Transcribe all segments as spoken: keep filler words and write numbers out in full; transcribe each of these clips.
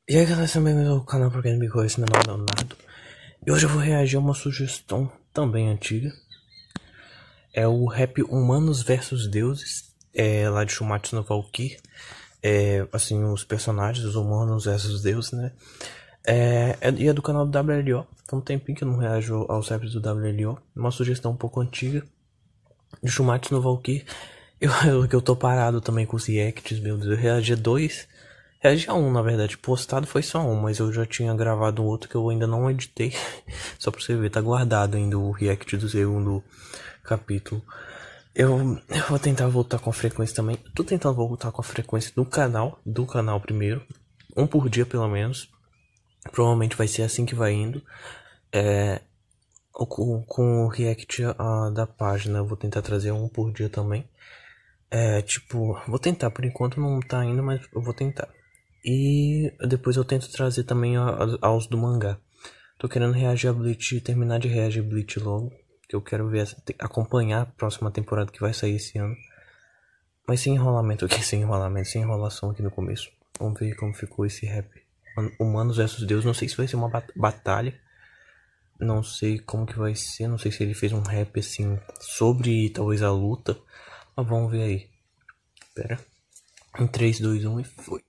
E aí galera, sejam bem-vindos ao canal Pro Game Bico, esse meu nome é Leonardo. E hoje eu vou reagir a uma sugestão também antiga. É o rap Humanos versus Deuses, é, lá de Shumatsu no Valkyrie. É, assim, os personagens, os humanos versus deuses, né? É, é, e é do canal do W L O. Faz um tempinho que eu não reajo aos raps do W L O. Uma sugestão um pouco antiga de Shumatsu no Valkyrie. Eu, eu, eu tô parado também com os reacts, meu Deus. Eu reagi a dois. Reagi a um, na verdade. Postado foi só um, mas eu já tinha gravado um outro que eu ainda não editei. Só pra você ver, tá guardado ainda o react do segundo capítulo. Eu, eu vou tentar voltar com a frequência também. Tô tentando voltar com a frequência do canal. Do canal primeiro. Um por dia, pelo menos. Provavelmente vai ser assim que vai indo. É, com, com o react uh, da página, eu vou tentar trazer um por dia também. É, tipo, vou tentar. Por enquanto não tá indo, mas eu vou tentar. E depois eu tento trazer também a, a, aos do mangá. Tô querendo reagir a Bleach, terminar de reagir a Bleach logo. Que eu quero ver, acompanhar a próxima temporada que vai sair esse ano. Mas sem enrolamento aqui, sem enrolamento, sem enrolação aqui no começo. Vamos ver como ficou esse rap. Humanos versus Deus, não sei se vai ser uma bat batalha. Não sei como que vai ser, não sei se ele fez um rap assim sobre talvez a luta. Mas vamos ver aí. Pera. Em três, dois, um e foi.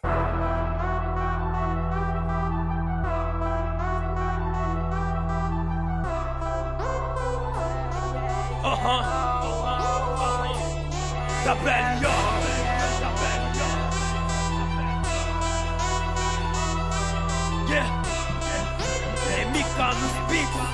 Aham, da velha, yeah, M K nos beats.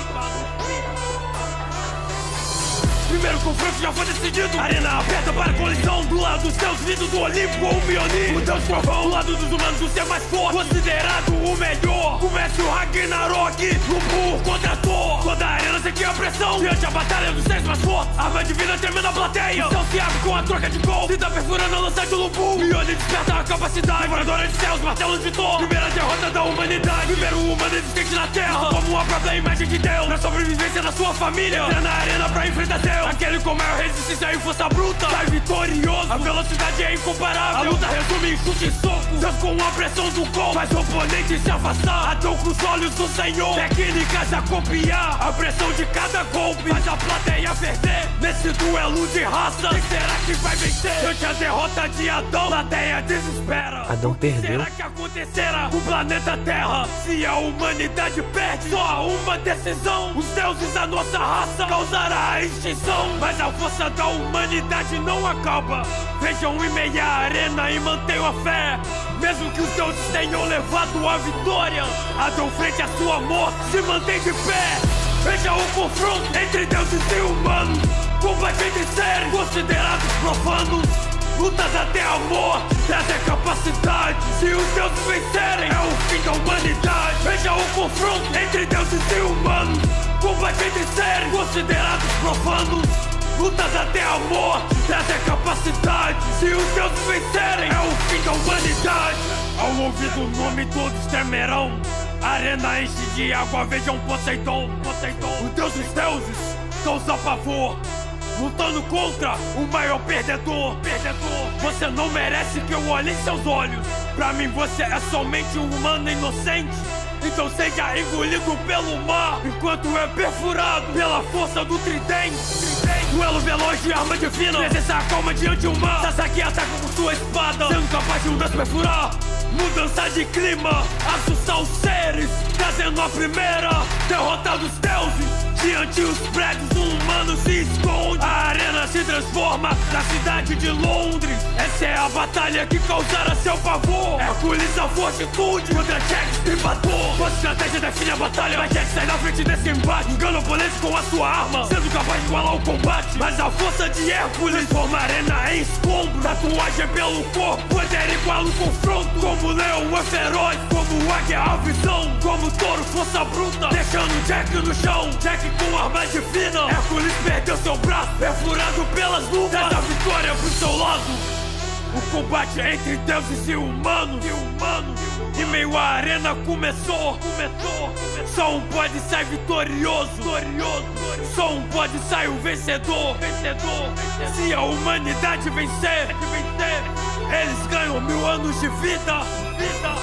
Primeiro confronto já foi decidido. Arena aberta para colisão. Do lado dos céus, vindo do Olimpo ou o Mjolnir. O Deus Trovão. Do lado dos humanos, o ser mais forte, considerado o melhor. Comece o Ragnarok, Lumpur contra Thor. Toda a arena sentia a pressão diante a batalha dos seres mais fortes. Arma divina tremendo a plateia. O céu se abre com a troca de gol. Se tá perfurando a lança de Lumpur. Mjolnir desperta a capacidade. Devoradora de céus, martelos de Thor. Primeira derrota da humanidade. Primeiro humano existente na Terra. Como uma própria imagem de Deus. Na sobrevivência da sua família. Entra na arena pra enfrentar Deus. Aquele com maior resistência e força bruta sai vitorioso. A velocidade é incomparável. A luta resume em chute e soco. Deus com a pressão do gol faz o oponente se afastar. Adão com os olhos do Senhor. Técnicas a copiar. A pressão de cada golpe faz a plateia perder. Nesse duelo de raça, quem será que vai vencer? Diante a derrota de Adão, a plateia desespera. Adão perdeu. O que será que acontecerá com o planeta Terra? Se a humanidade perde, só há uma decisão. Os deuses da nossa raça causará a extinção. Mas a força da humanidade não acaba. Vejam em meia arena e mantenham a fé. Mesmo que os deuses tenham levado a vitória, Adão frente à sua morte se mantém de pé. Veja o confronto entre deuses e humanos. Combate entre seres considerados profanos. Lutas até a morte, essa é capacidade. Se os deuses vencerem, é o fim da humanidade. Veja o confronto entre deuses e humanos. Combate entre seres considerados profanos. Lutas até a morte, essa é capacidade. Se os deuses vencerem, é o fim da humanidade. Ao ouvir o nome todos temerão. A arena enche de água, vejam Poseidon, Poseidon. O deus dos deuses causa pavor, lutando contra o maior perdedor, perdedor. Você não merece que eu olhe em seus olhos. Pra mim você é somente um humano inocente. Então seja engolido pelo mar, enquanto é perfurado pela força do tridente. Duelo veloz de arma divina, presença calma diante o mar. Sasaki ataca com sua espada, sendo capaz de um deus perfurar. Mudança de clima, assustar os seres, trazendo a primeira derrota dos deuses. Diante os prédios, um humano se esconde. A arena se transforma na cidade de Londres. Essa é a batalha que causará seu pavor. Hércules a fortitude contra Jax e Bator. Sua estratégia define a batalha, mas Jax sai na frente desse embate. Engana o oponente com a sua arma, sendo capaz de igualar o combate. Mas a força de Hércules transforma a arena em escombro. Tatuagem pelo corpo, poder iguala o confronto. Como leão é feroz, como águia a visão. Como touro, força bruta, deixando Jack no chão. Jack com arma divina, Hércules perdeu seu braço, perfurado pelas luvas. Dessa vitória pro seu lado. O combate entre deuses e humanos, e humanos. E meio a arena começou, começou. Só um pode sair vitorioso, vitorioso. Só um pode sair o vencedor, vencedor. Se a humanidade vencer, vencer, eles ganham mil anos de vida, vida.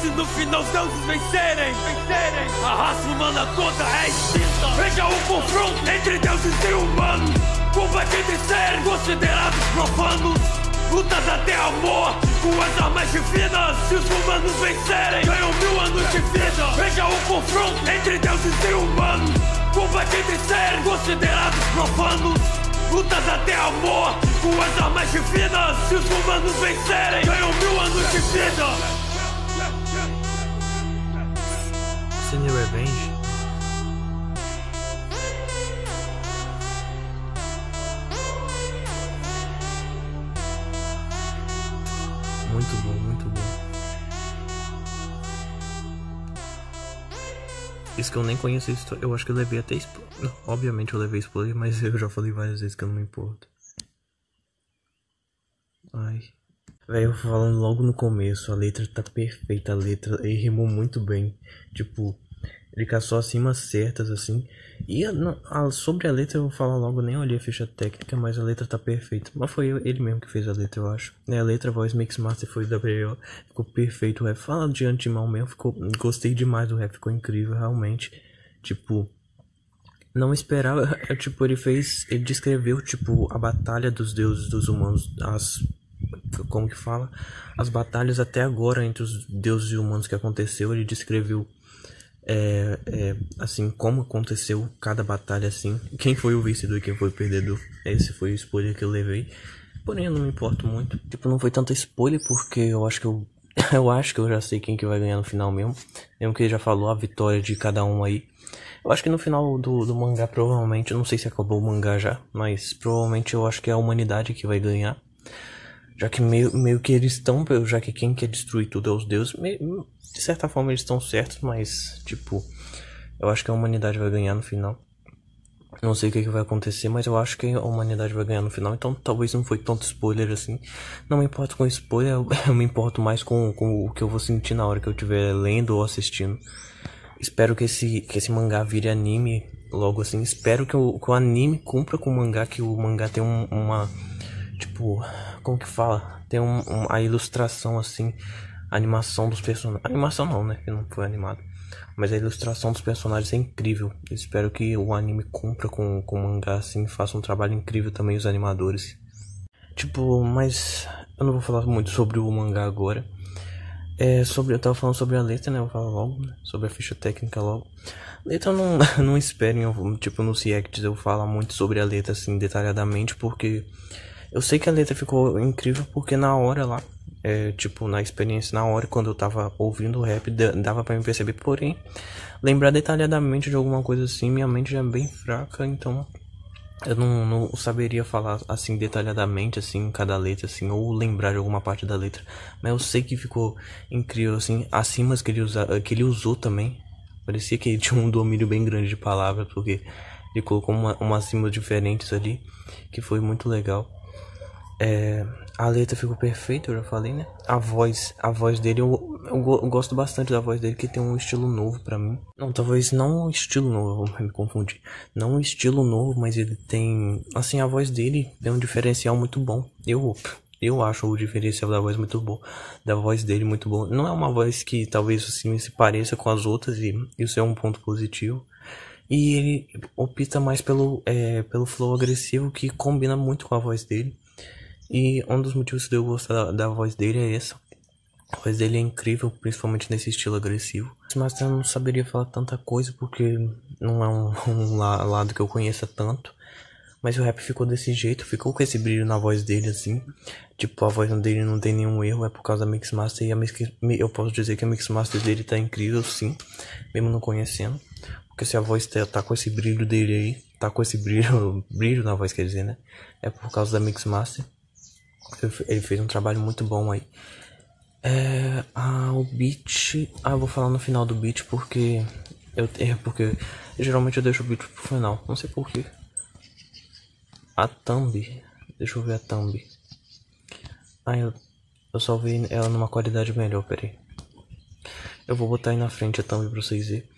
se no final os deuses vencerem, vencerem, a raça humana toda é extinta. Veja o confronto entre deuses e humanos, combate entre seres considerados profanos, lutas até a morte com as armas divinas. Se os humanos vencerem, ganham mil anos de vida. Veja o confronto entre deuses e humanos, combate entre seres considerados profanos, lutas até a morte com as armas divinas. Se os humanos vencerem, ganham mil anos de vida. Sin Revenge. Muito bom, muito bom. Isso que eu nem conheço a história. Eu acho que eu levei até spoiler. Obviamente eu levei spoiler, mas eu já falei várias vezes que eu não me importo. Ai. Velho, falando logo no começo, a letra tá perfeita. A letra, ele rimou muito bem. Tipo, ele caçou as rimas certas, assim. E a, a, sobre a letra eu vou falar logo, nem olhei a ficha técnica, mas a letra tá perfeita. Mas foi ele mesmo que fez a letra, eu acho. É, a letra, a voz, Mixmaster foi da W O. Ficou perfeito o rap. Fala de antemão mesmo, ficou, gostei demais do rap, ficou incrível, realmente. Tipo, não esperava, tipo, ele fez, ele descreveu, tipo, a batalha dos deuses, dos humanos, as... como que fala? As batalhas até agora entre os deuses e humanos que aconteceu, ele descreveu É, é, assim, como aconteceu cada batalha, assim, quem foi o vencedor e quem foi o perdedor. Esse foi o spoiler que eu levei. Porém, eu não me importo muito. Tipo, não foi tanto spoiler, porque eu acho que eu eu acho que eu já sei quem que vai ganhar no final mesmo. Mesmo que ele já falou a vitória de cada um aí. Eu acho que no final do, do mangá, provavelmente, eu não sei se acabou o mangá já, mas provavelmente eu acho que é a humanidade que vai ganhar. Já que meio, meio que eles estão, já que quem quer destruir tudo é os deuses, meio, de certa forma eles estão certos, mas, tipo, eu acho que a humanidade vai ganhar no final. Não sei o que, que vai acontecer, mas eu acho que a humanidade vai ganhar no final, então talvez não foi tanto spoiler assim. Não me importo com spoiler, eu, eu me importo mais com, com o que eu vou sentir na hora que eu estiver lendo ou assistindo. Espero que esse, que esse mangá vire anime logo assim, espero que o, que o anime cumpra com o mangá, que o mangá tenha um, uma... Tipo, como que fala? Tem um, um, a ilustração assim, a animação dos personagens. Animação não, né? Que não foi animado. Mas a ilustração dos personagens é incrível. Eu espero que o anime cumpra com, com o mangá assim, faça um trabalho incrível também os animadores. Tipo, mas eu não vou falar muito sobre o mangá agora. É sobre, eu tava falando sobre a letra, né? Eu vou falar logo, né? Sobre a ficha técnica logo. Letra não, não esperem, eu, tipo, nos reacts eu falo muito sobre a letra assim, detalhadamente, porque eu sei que a letra ficou incrível porque na hora lá, é, tipo, na experiência, na hora, quando eu tava ouvindo o rap, dava pra me perceber. Porém, lembrar detalhadamente de alguma coisa assim, minha mente já é bem fraca, então eu não, não saberia falar assim detalhadamente, assim, cada letra, assim, ou lembrar de alguma parte da letra. Mas eu sei que ficou incrível, assim, as rimas que ele, usa, que ele usou também. Parecia que ele tinha um domínio bem grande de palavras, porque ele colocou uma, umas rimas diferentes ali, que foi muito legal. É, a letra ficou perfeita, eu já falei, né? A voz, a voz dele, eu, eu, eu gosto bastante da voz dele, que tem um estilo novo pra mim. Não, talvez não um estilo novo, eu vou me confundir. Não um estilo novo, mas ele tem... Assim, a voz dele tem um diferencial muito bom. Eu, eu acho o diferencial da voz muito bom. Da voz dele muito bom. Não é uma voz que talvez assim se pareça com as outras, e isso é um ponto positivo. E ele opta mais pelo, é, pelo flow agressivo, que combina muito com a voz dele. E um dos motivos de eu gostar da, da voz dele é essa. A voz dele é incrível, principalmente nesse estilo agressivo. Mas eu não saberia falar tanta coisa, porque não é um, um lado que eu conheça tanto. Mas o rap ficou desse jeito, ficou com esse brilho na voz dele, assim. Tipo, a voz dele não tem nenhum erro, é por causa da Mixmaster. E a mix, eu posso dizer que a Mixmaster dele tá incrível, sim, mesmo não conhecendo. Porque se a voz tá, tá com esse brilho dele aí, tá com esse brilho, brilho na voz, quer dizer, né? É por causa da Mixmaster. Ele fez um trabalho muito bom aí. É, ah, o beat... Ah, eu vou falar no final do beat porque... Eu, é porque geralmente eu deixo o beat pro final. Não sei porquê. A thumb... Deixa eu ver a thumb. Ah, eu, eu salvei ela numa qualidade melhor, peraí. Eu vou botar aí na frente a thumb pra vocês verem.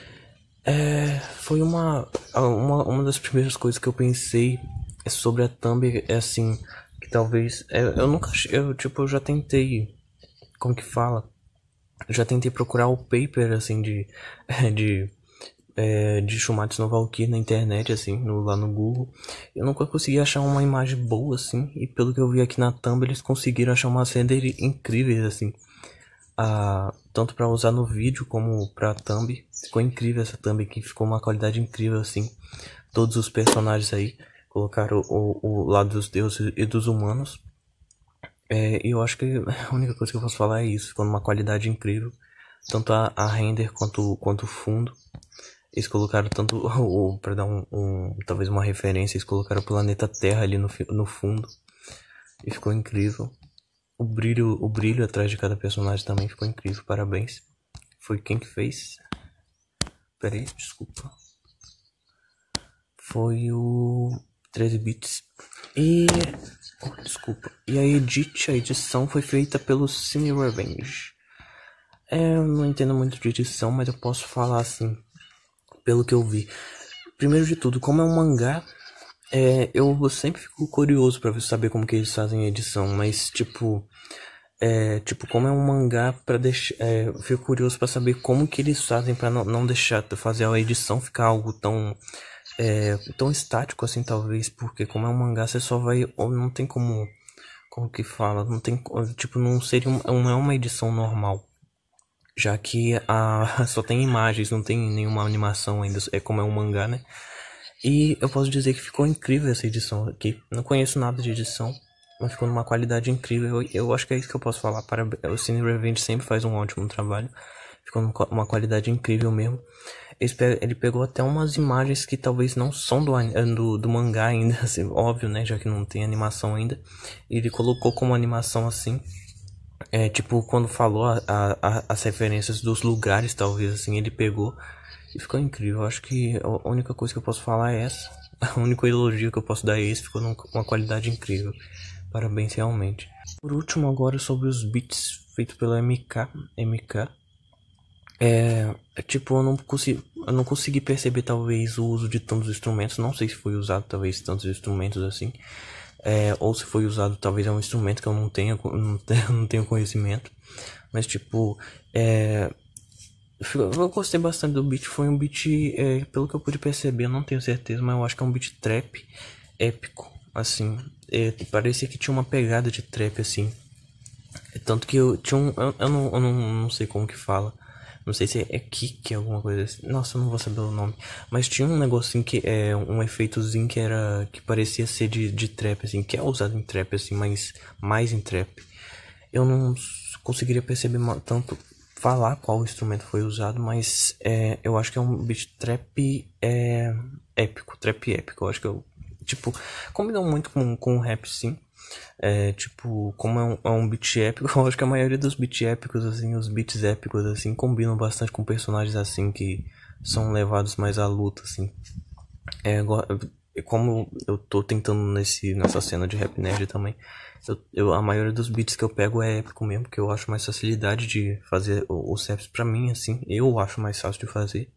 É, foi uma, uma... Uma das primeiras coisas que eu pensei sobre a thumb é assim... Que talvez... Eu, eu nunca... Eu, tipo, eu já tentei... Como que fala? Eu já tentei procurar o paper, assim, de... de É, de Shumatsu no Valkyrie na internet, assim, no, lá no Google. Eu nunca consegui achar uma imagem boa, assim, e pelo que eu vi aqui na Thumb, eles conseguiram achar umas renders incríveis, assim. Ah, tanto pra usar no vídeo como pra Thumb. Ficou incrível essa Thumb aqui, ficou uma qualidade incrível, assim. Todos os personagens aí colocaram o, o, o lado dos deuses e dos humanos. É, e eu acho que a única coisa que eu posso falar é isso, ficou numa qualidade incrível. Tanto a, a render quanto, quanto o fundo. Eles colocaram tanto o, para dar um, um, talvez uma referência, eles colocaram o planeta Terra ali no, no fundo. E ficou incrível. O brilho, o brilho atrás de cada personagem também ficou incrível, parabéns. Foi quem que fez? Pera aí, desculpa. Foi o treze bits. E... Oh, desculpa. E a edit, a edição foi feita pelo Cine Revenge. É, eu não entendo muito de edição, mas eu posso falar assim, pelo que eu vi. Primeiro de tudo, como é um mangá, é, eu sempre fico curioso pra saber como que eles fazem a edição, mas tipo, é, tipo como é um mangá, para deixar, é, eu fico curioso pra saber como que eles fazem pra não, não deixar fazer a edição ficar algo tão é, tão estático assim, talvez, porque como é um mangá, você só vai, ou não tem como, como que fala, não tem, tipo, não seria um, não é uma edição normal. Já que a, só tem imagens, não tem nenhuma animação ainda, é como é um mangá, né? E eu posso dizer que ficou incrível essa edição aqui. Não conheço nada de edição, mas ficou numa qualidade incrível. Eu, eu acho que é isso que eu posso falar. Para, o Cine Revenge sempre faz um ótimo trabalho. Ficou numa qualidade incrível mesmo. Ele pegou até umas imagens que talvez não são do, do, do mangá ainda, assim, óbvio, né? Já que não tem animação ainda. E ele colocou como animação assim. É, tipo, quando falou a, a, as referências dos lugares, talvez, assim, ele pegou e ficou incrível. Eu acho que a única coisa que eu posso falar é essa. O único elogio que eu posso dar é esse, ficou numa qualidade incrível. Parabéns, realmente. Por último, agora sobre os beats feitos pela M K. M K. É, tipo, eu não, consegui, eu não consegui perceber, talvez, o uso de tantos instrumentos. Não sei se foi usado, talvez, tantos instrumentos assim. É, ou se foi usado, talvez é um instrumento que eu não tenho, não tenho, não tenho conhecimento. Mas tipo, é, eu gostei bastante do beat. Foi um beat, é, pelo que eu pude perceber, eu não tenho certeza, mas eu acho que é um beat trap épico, assim. É, parecia que tinha uma pegada de trap, assim. Tanto que eu tinha um, eu, eu, não, eu não, não sei como que fala. Não sei se é kick, alguma coisa assim. Nossa, eu não vou saber o nome. Mas tinha um negocinho que é um efeitozinho que era. Que parecia ser de, de trap, assim. Que é usado em trap, assim, mas mais em trap. Eu não conseguiria perceber tanto falar qual instrumento foi usado, mas é, eu acho que é um beat trap é, épico. Trap épico. Eu acho que eu. Tipo, combinou muito com, com o rap, sim. É, tipo, como é um, é um beat épico, eu acho que a maioria dos beats épicos, assim, os beats épicos, assim, combinam bastante com personagens, assim, que são levados mais à luta, assim. É, como eu tô tentando nesse, nessa cena de Rap Nerd também, eu, eu, a maioria dos beats que eu pego é épico mesmo, porque eu acho mais facilidade de fazer os raps pra mim, assim, eu acho mais fácil de fazer.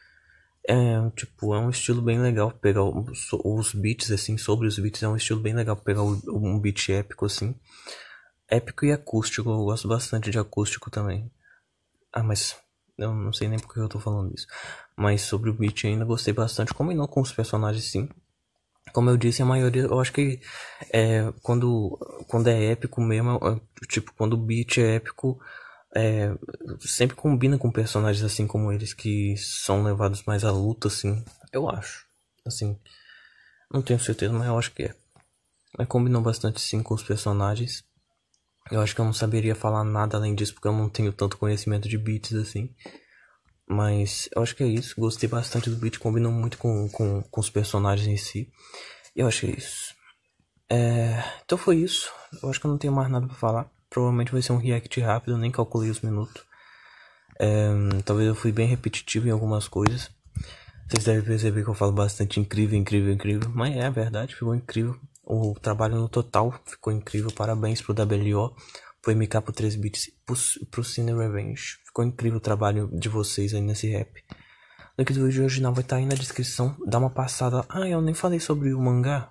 É, tipo, é um estilo bem legal pegar os, os beats, assim, sobre os beats, é um estilo bem legal pegar um beat épico, assim. Épico e acústico, eu gosto bastante de acústico também. Ah, mas eu não sei nem porque eu tô falando isso. Mas sobre o beat ainda gostei bastante, combinou com os personagens, sim. Como eu disse, a maioria, eu acho que é, quando, quando é épico mesmo, tipo, quando o beat é épico... É, sempre combina com personagens assim como eles que são levados mais à luta, assim. Eu acho. Assim, não tenho certeza, mas eu acho que é. Mas combinou bastante sim com os personagens. Eu acho que eu não saberia falar nada além disso, porque eu não tenho tanto conhecimento de beats assim. Mas eu acho que é isso. Gostei bastante do beat, combinou muito com, com, com os personagens em si. Eu acho que é isso. É, então foi isso. Eu acho que eu não tenho mais nada pra falar. Provavelmente vai ser um react rápido, eu nem calculei os minutos. É, talvez eu fui bem repetitivo em algumas coisas. Vocês devem perceber que eu falo bastante incrível, incrível, incrível. Mas é a verdade, ficou incrível. O trabalho no total ficou incrível. Parabéns pro W O, pro M K, pro três bits, pro, pro Cine Revenge. Ficou incrível o trabalho de vocês aí nesse rap. O link do vídeo original vai estar aí na descrição. Dá uma passada. Ah, eu nem falei sobre o mangá.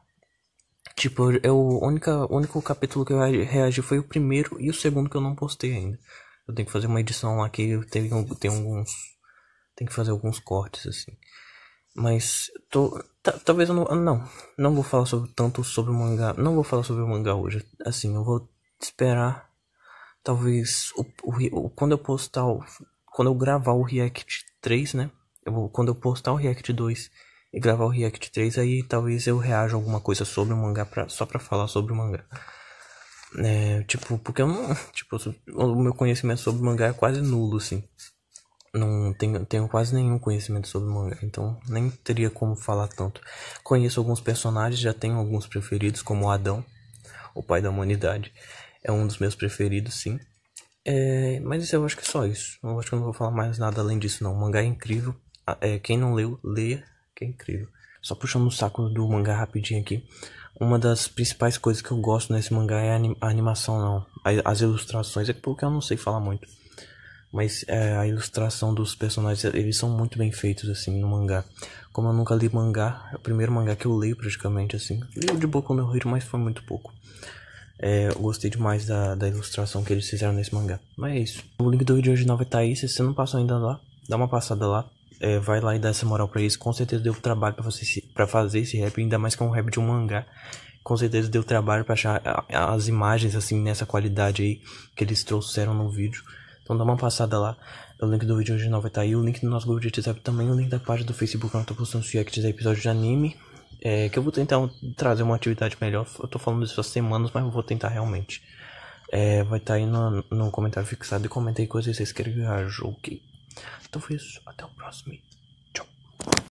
Tipo, eu, o única, único capítulo que eu reagi foi o primeiro e o segundo que eu não postei ainda. Eu tenho que fazer uma edição lá que tem, tem alguns... Tem que fazer alguns cortes, assim. Mas, tô... Talvez eu não... Não, não vou falar sobre, tanto sobre o mangá. Não vou falar sobre o mangá hoje. Assim, eu vou esperar... Talvez... O, o, o, quando eu postar... O, quando eu gravar o React três, né? Eu vou, quando eu postar o React dois e gravar o React três, aí talvez eu reaja alguma coisa sobre o mangá, pra, só pra falar sobre o mangá. É, tipo, porque eu não... Tipo, o meu conhecimento sobre mangá é quase nulo, assim. Não tenho, tenho quase nenhum conhecimento sobre mangá, então nem teria como falar tanto. Conheço alguns personagens, já tenho alguns preferidos, como o Adão, o pai da humanidade. É um dos meus preferidos, sim. É, mas eu acho que é só isso. Eu acho que eu não vou falar mais nada além disso, não. O mangá é incrível. É, quem não leu, leia, que é incrível. Só puxando o saco do mangá rapidinho aqui. Uma das principais coisas que eu gosto nesse mangá é a, anim a animação, não. As ilustrações, é porque eu não sei falar muito. Mas é, a ilustração dos personagens, eles são muito bem feitos, assim, no mangá. Como eu nunca li mangá, é o primeiro mangá que eu leio praticamente, assim. Li de Boku no Hero, mas foi muito pouco. É, eu gostei demais da, da ilustração que eles fizeram nesse mangá. Mas é isso. O link do vídeo original vai estar aí. Se você não passou ainda lá, dá uma passada lá. É, vai lá e dá essa moral pra eles. Com certeza deu trabalho pra, você, pra fazer esse rap. Ainda mais que é um rap de um mangá. Com certeza deu trabalho pra achar as imagens assim nessa qualidade aí que eles trouxeram no vídeo. Então dá uma passada lá. O link do vídeo original vai estar aí. O link do nosso grupo de WhatsApp também. O link da página do Facebook, onde eu tô postando os reacts de episódios de anime. É, que eu vou tentar trazer uma atividade melhor. Eu tô falando isso há semanas, mas eu vou tentar realmente. É, vai estar aí no, no comentário fixado. E comenta aí coisas que vocês querem que eu jogue. Então foi isso. Até o próximo. Tchau.